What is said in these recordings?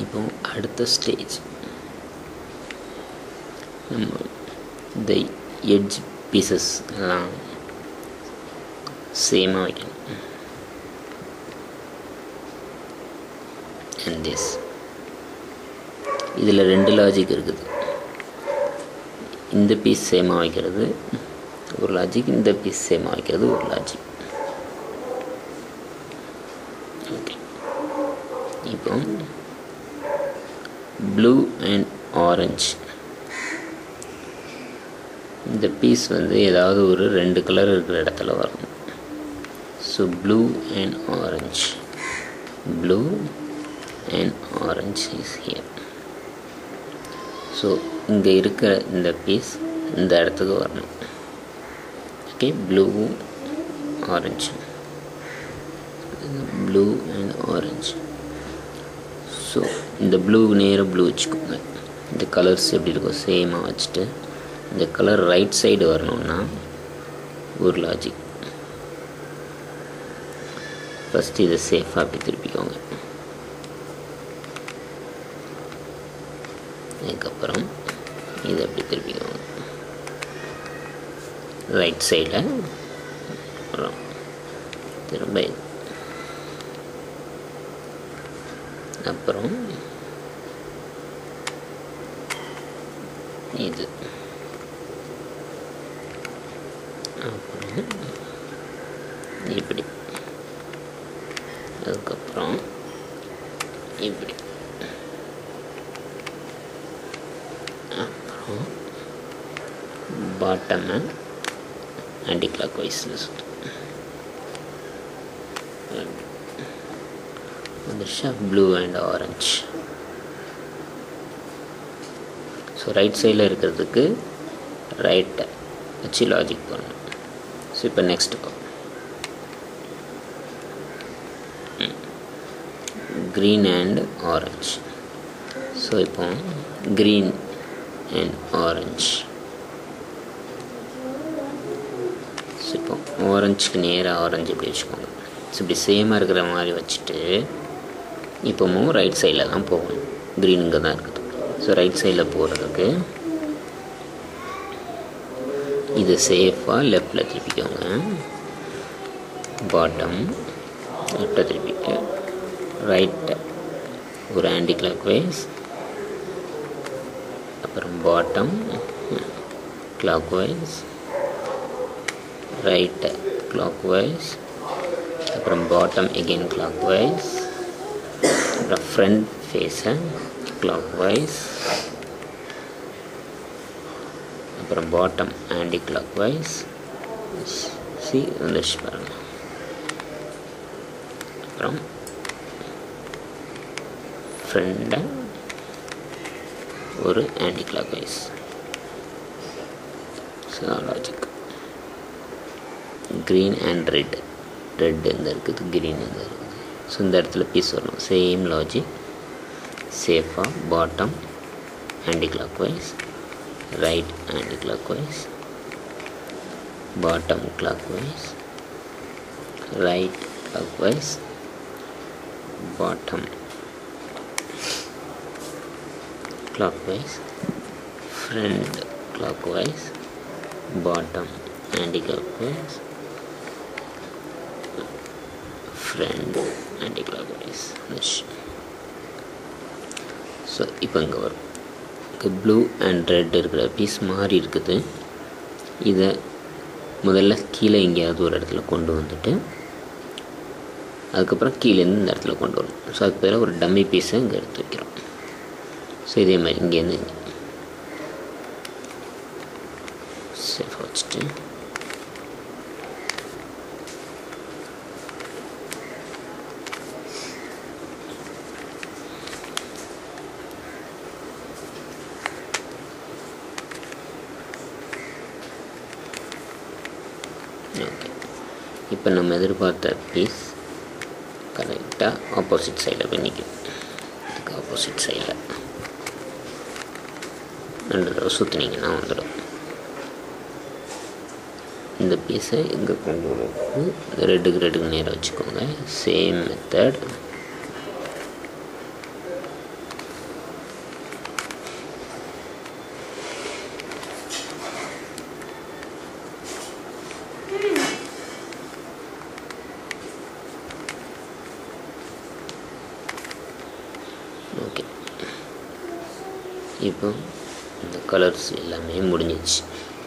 இப்போ அடுத்த ஸ்டேஜ் நம்ம இந்த எட்ஜ் பீசஸ் எல்லாம் சேமாக வைக்கணும். அண்ட் திஸ் இதில் 2 லாஜிக் இருக்குது. இந்த பீஸ் சேமாக வைக்கிறது ஒரு லாஜிக், இந்த பீஸ் சேமாக வைக்கிறது ஒரு லாஜிக். ஓகே, இப்போ ப்ளூ அண்ட் ஆரஞ்சு இந்த பீஸ் வந்து ஏதாவது ஒரு 2 கலர் இருக்கிற இடத்துல வரணும். So blue and orange, blue and orange is here. So இங்கே இருக்கிற இந்த பீஸ் இந்த இடத்துக்கு வரணும். ஓகே, ப்ளூவும் orange, blue and orange. So இந்த ப்ளூ நேராக ப்ளூ வச்சுக்கோங்க. இந்த கலர்ஸ் எப்படி இருக்கும் சேமாக வச்சுட்டு இந்த கலர் ரைட் சைடு வரணும்னா ஒரு லாஜிக். ஃபஸ்ட்டு இதை சேஃபாக அப்படி திருப்பிக்கோங்க. அதுக்கப்புறம் இதை அப்படி திருப்பிக்கோங்க ரைட் சைடில். அப்புறம் திரும்ப அப்புறம் இது, அப்புறம் இப்படி, அதுக்கப்புறம் இப்படி, அப்புறம் பாட்டமை ஆன்டி கிளாக் வைஸில் வந்துருச்சா blue and orange. So right சைடில் இருக்கிறதுக்கு ரைட்டை வச்சு லாஜிக் பண்ணணும். ஸோ இப்போ next green and orange. So இப்போ க்ரீன் அண்ட் ஆரஞ்சு. ஸோ இப்போ ஆரஞ்சுக்கு நேராக ஆரஞ்சு இப்படி வச்சுக்கோங்க. ஸோ இப்படி சேமாக இருக்கிற மாதிரி வச்சுட்டு இப்போவும் ரைட் சைடில் தான் போகணும். க்ரீன் இங்கே தான் இருக்குது. ஸோ ரைட் சைடில் போகிறதுக்கு இது சேஃபாக லெஃப்டில் திருப்பிக்கோங்க. பாட்டம் லெஃப்டில் திருப்பிக்க, ரைட்டை ஒரு ஆன்டி கிளாக் வைஸ், அப்புறம் பாட்டம் கிளாக் வைஸ், ரைட்டை கிளாக் வைஸ், அப்புறம் பாட்டம் எகெயின் கிளாக் வைஸ், அப்புறம் ஃப்ரண்ட் ஃபேஸை கிளாக் வைஸ், அப்புறம் பாட்டம் ஆன்டி கிளாக் வைஸ். சி வந்துச்சு பாருங்க. அப்புறம் ஃப்ரண்டை ஒரு anti clockwise. So logic green and red, red எந்த இருக்குது, க்ரீன் எந்த இருக்குது. ஸோ இந்த இடத்துல பீஸ் வரணும். சேம் லாஜிக், சேஃபாக bottom anti clockwise, right anti-clockwise, bottom clockwise, right clockwise, bottom clockwise, front clockwise, bottom anti-clockwise, front anti-clockwise. So இப்போ இங்கே வரும் ப்ளூ அண்ட் ரெட் இருக்கிற பீஸ் மாறி இருக்குது. இதை முதல்ல கீழே எங்கேயாவது ஒரு இடத்துல கொண்டு வந்துட்டு அதுக்கப்புறம் கீழேருந்து இந்த இடத்துல கொண்டு வரணும். ஸோ அதுக்கு பேர் ஒரு டம்மி பீஸை இங்கே எடுத்து வைக்கிறோம். ஸோ இதே மாதிரி இங்கேருந்து சேஃபாக வச்சுட்டு ஓகே. இப்போ நம்ம எதிர்பார்த்த பீஸ் கரெக்டாக ஆப்போசிட் சைடில் போய் நிற்கும். இதுக்கு ஆப்போசிட் சைடில் 2 தடவை சுற்றினீங்கன்னா வந்துடும். இந்த பீஸை எங்கே கொண்டு வரணும், ரெட்டுக்கு நேராக வச்சுக்கோங்க. சேம் மெத்தட் ஓகே, இப்போ இந்த கலர்ஸ் எல்லாமே முடிஞ்சிச்சு.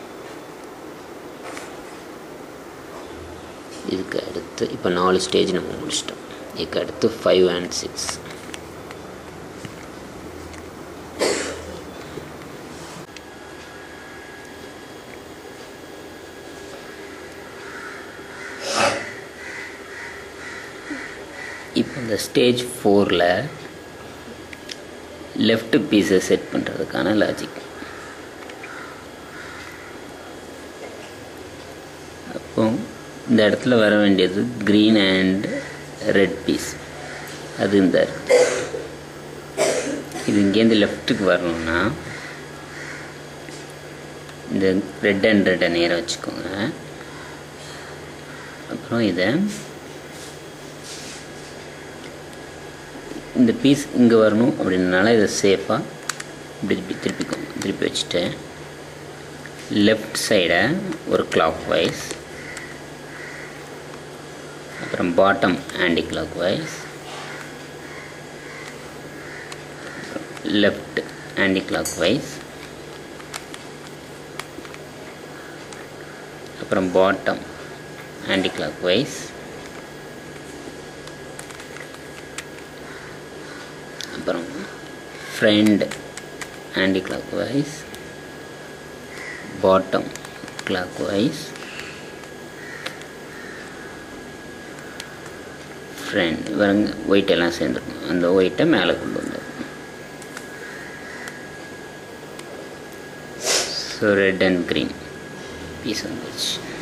இதுக்கு அடுத்து இப்போ 4 ஸ்டேஜ் நம்ம முடிச்சிட்டோம். இதுக்கு அடுத்து 5 and 6. இப்போ இந்த ஸ்டேஜ் 4ல் லெஃப்ட் பீஸை செட் பண்ணுறதுக்கான லாஜிக். அப்போ இந்த இடத்துல வர வேண்டியது க்ரீன் அண்ட் ரெட் பீஸ். அது இந்த இது இங்கேருந்து லெஃப்ட்டுக்கு வரணும்னா இந்த ரெட் அண்ட் ரெட்டை நேராக வச்சுக்கோங்க. அப்புறம் இதை இந்த பீஸ் இங்கே வரணும் அப்படின்னால இதை சேஃபாக இப்படி திருப்பி வச்சுட்டு லெஃப்ட் சைடை ஒரு கிளாக் வைஸ், அப்புறம் bottom anti clockwise, left anti clockwise, அப்புறம் பாட்டம் ஆன்டி கிளாக் வைஸ், அப்புறம் front anti clockwise, bottom clockwise, front. இவங்க ஒயிட் எல்லாம் சேர்ந்துருக்கும். அந்த ஒயிட்டை மேலே கொண்டு வந்தோம். So red and green piece வந்துச்சு.